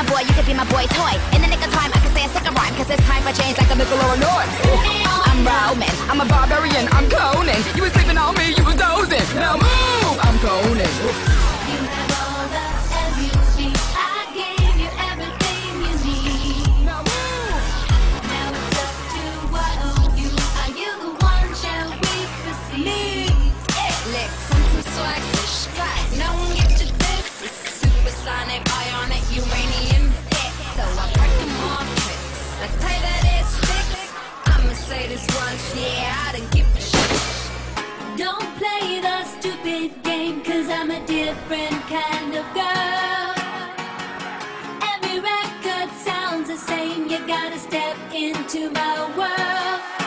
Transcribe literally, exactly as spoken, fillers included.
my boy, you can be my boy toy. In the nick of time, I can say a sick rhyme, cause it's time for change like a nickel or a noise. I'm Roman, I'm a barbarian, I'm Conan. You was sleeping on me, you was dozing. Now move, I'm Conan. You have all the L U V. I gave you everything you need. Now move. Now it's up to what of you. Are you the one? Shall we proceed? Lick, some some swag, fish, right? No one gets you this. It's supersonic, ionic, uranium hit. So I break them off tricks. Let's play that it sticks. I'ma say this once, yeah, I done give a shit. Don't play the stupid game, cause I'm a different kind of girl. Every record sounds the same, you gotta step into my world.